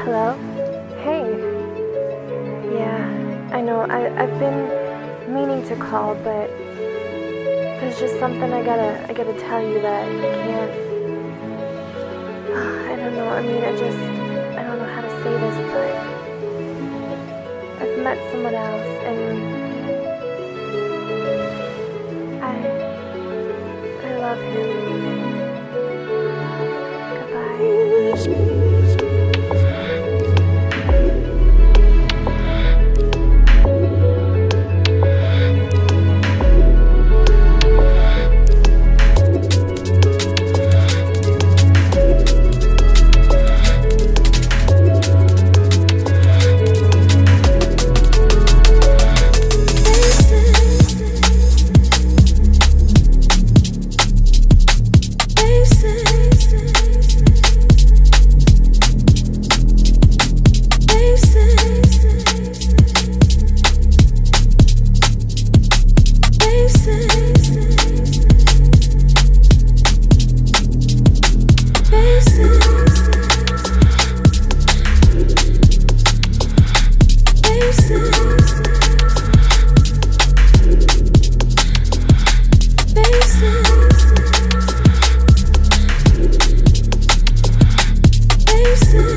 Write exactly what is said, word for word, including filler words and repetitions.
Hello? Hey. Yeah, I know, I, I've been meaning to call, but there's just something I gotta, I gotta tell you that I can't, I don't know, I mean, I just, I don't know how to say this, but I've met someone else, and I, I love him. Goodbye. Baby,